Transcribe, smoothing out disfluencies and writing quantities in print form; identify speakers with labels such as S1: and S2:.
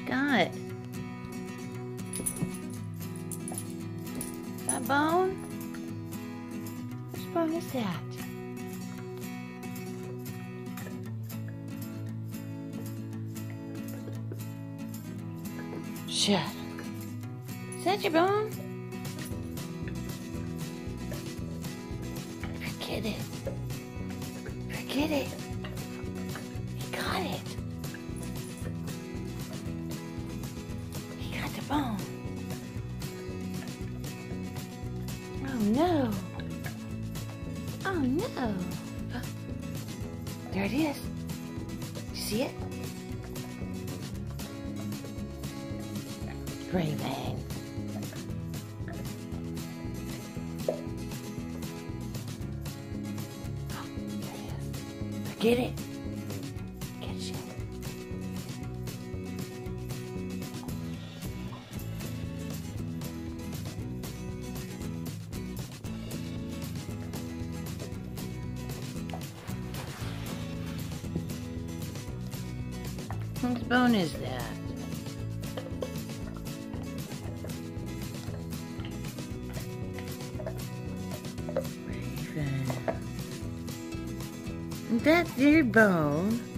S1: got? That bone? Which bone is that? Shut. Is that your bone? Forget it. Forget it. He got it. He got the bone. Oh no. Oh no. There it is. You see it? Gray vein. Oh, there it is. Forget it. Get you. Whose bone is that? Raven. That's your bone.